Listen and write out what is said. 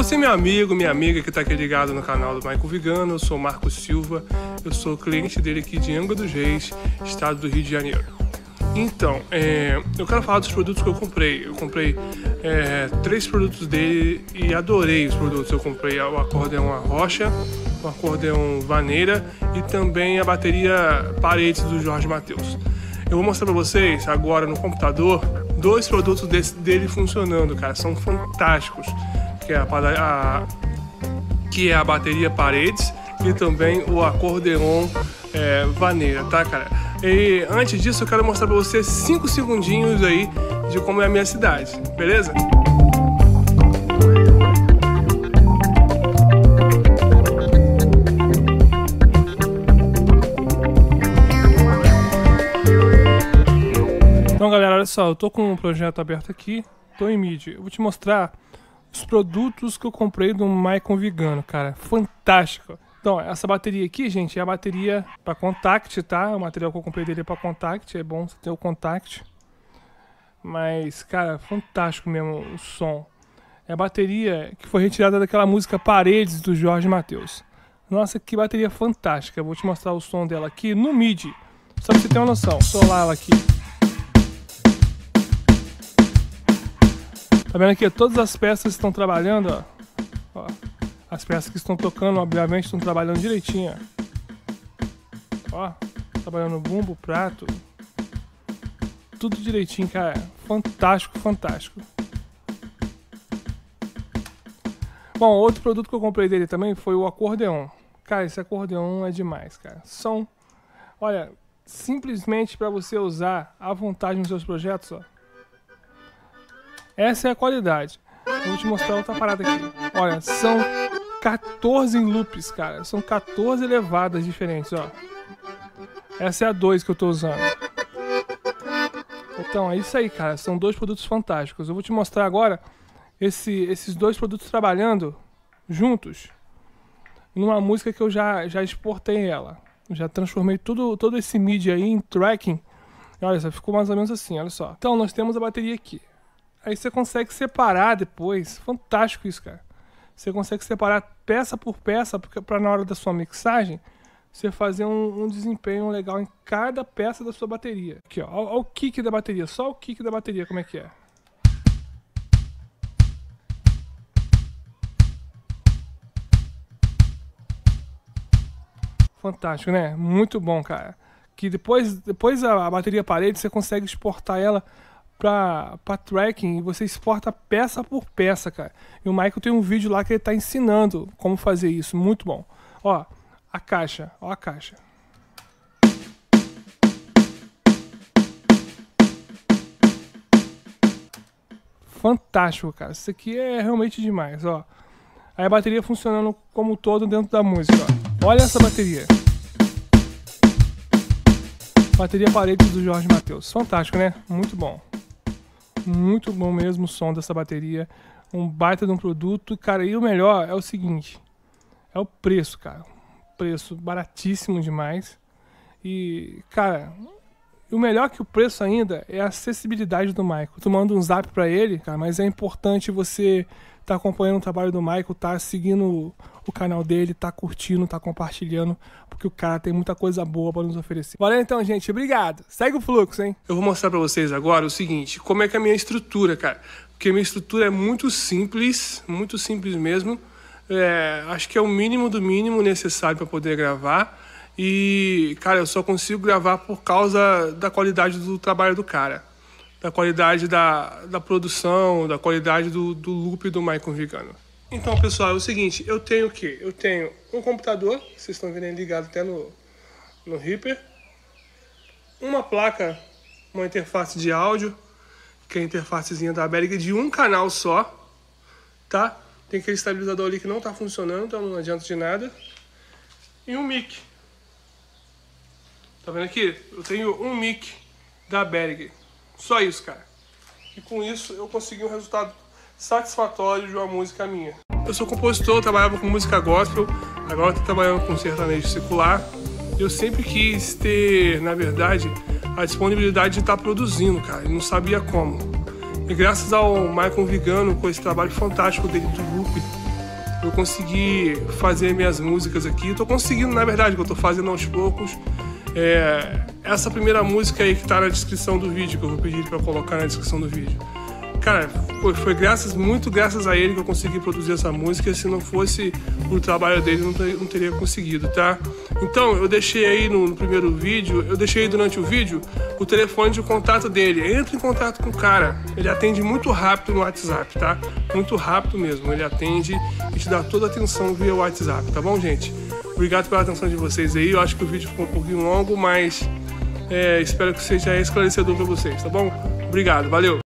você, meu amigo, minha amiga que tá aqui ligado no canal do Michael Vigano, eu sou Marcos Silva, eu sou cliente dele aqui de Angra dos Reis, estado do Rio de Janeiro. Então, eu quero falar dos produtos que eu comprei. Eu comprei 3 produtos dele e adorei os produtos. Eu comprei o acordeão Rocha, o acordeão Vaneira e também a bateria Paredes do Jorge Mateus. Eu vou mostrar pra vocês agora no computador 2 produtos dele funcionando, cara. São fantásticos. Que é a bateria Paredes e também o acordeon Vaneira, tá, cara? E antes disso eu quero mostrar pra você 5 segundinhos aí de como é a minha cidade, beleza? Então, galera, olha só, eu tô com um projeto aberto aqui, tô em MIDI. Eu vou te mostrar os produtos que eu comprei do Michael Vigano, cara, fantástico. Então, essa bateria aqui, gente, é a bateria para Contact, tá? O material que eu comprei dele é para Contact, é bom você ter o Contact. Mas, cara, fantástico mesmo o som. É a bateria que foi retirada daquela música Paredes do Jorge Mateus. Nossa, que bateria fantástica. Eu vou te mostrar o som dela aqui no MIDI, só pra você ter uma noção. Solar ela aqui. Tá vendo aqui? Todas as peças estão trabalhando, ó. As peças que estão tocando, obviamente, estão trabalhando direitinho, ó. Trabalhando bumbo, prato. Tudo direitinho, cara. Fantástico, fantástico. Bom, outro produto que eu comprei dele também foi o acordeon. Cara, esse acordeon é demais, cara. Som, olha, simplesmente para você usar à vontade nos seus projetos, ó. Essa é a qualidade. Eu vou te mostrar outra parada aqui. Olha, são 14 loops, cara. São 14 levadas diferentes, ó. Essa é a 2 que eu tô usando. Então, é isso aí, cara. São 2 produtos fantásticos. Eu vou te mostrar agora esses 2 produtos trabalhando juntos numa música que eu já exportei ela. Eu já transformei todo esse MIDI aí em tracking. E olha só, ficou mais ou menos assim, olha só. Então, nós temos a bateria aqui. Aí você consegue separar depois. Fantástico isso, cara. Você consegue separar peça por peça, para na hora da sua mixagem, você fazer um desempenho legal em cada peça da sua bateria. Aqui, ó. Olha o kick da bateria. Só o kick da bateria, como é que é. Fantástico, né? Muito bom, cara. Que depois a bateria Parede, você consegue exportar ela pra tracking e você exporta peça por peça, cara. E o Michael tem um vídeo lá que ele tá ensinando como fazer isso, muito bom. Ó, a caixa, ó a caixa. Fantástico, cara. Isso aqui é realmente demais, ó. Aí a bateria funcionando como um todo dentro da música, ó. Olha essa bateria. Bateria Paredes do Jorge Mateus. Fantástico, né? Muito bom. Muito bom mesmo o som dessa bateria. Um baita de um produto. Cara, e o melhor é o seguinte. É o preço, cara. Preço baratíssimo demais. E, cara, o melhor que o preço ainda é a acessibilidade do Michael. Tu manda um zap pra ele, cara, mas é importante você tá acompanhando o trabalho do Michael, tá seguindo o canal dele, tá curtindo, tá compartilhando, porque o cara tem muita coisa boa pra nos oferecer. Valeu então, gente. Obrigado. Segue o fluxo, hein? Eu vou mostrar pra vocês agora o seguinte, como é que é a minha estrutura, cara. Porque a minha estrutura é muito simples mesmo. Acho que é o mínimo do mínimo necessário pra poder gravar. E, cara, eu só consigo gravar por causa da qualidade do trabalho do cara. Da qualidade da produção, da qualidade do loop do Michael Vigano. Então, pessoal, é o seguinte, eu tenho o quê? Eu tenho um computador, vocês estão vendo aí ligado até no Reaper, uma placa, uma interface de áudio, que é a interfacezinha da Behringer de um canal só, tá? Tem aquele estabilizador ali que não tá funcionando, então não adianta de nada. E um mic. Tá vendo aqui? Eu tenho um mic da Behringer. Só isso, cara. E com isso eu consegui um resultado satisfatório de uma música minha. Eu sou compositor, trabalhava com música gospel, agora estou trabalhando com sertanejo secular. Eu sempre quis ter, na verdade, a disponibilidade de estar produzindo, cara, e não sabia como. E graças ao Michael Vigano, com esse trabalho fantástico dele do loop, eu consegui fazer minhas músicas aqui. Tô conseguindo, na verdade, que eu tô fazendo aos poucos. Essa primeira música aí que tá na descrição do vídeo, que eu vou pedir pra colocar na descrição do vídeo. Cara, foi muito graças a ele que eu consegui produzir essa música. Se não fosse o trabalho dele, eu não teria conseguido, tá? Então, eu deixei aí no primeiro vídeo, eu deixei aí durante o vídeo o telefone de contato dele. Entra em contato com o cara. Ele atende muito rápido no WhatsApp, tá? Muito rápido mesmo. Ele atende e te dá toda a atenção via WhatsApp, tá bom, gente? Obrigado pela atenção de vocês aí. Eu acho que o vídeo ficou um pouquinho longo, mas espero que seja esclarecedor para vocês, tá bom? Obrigado, valeu!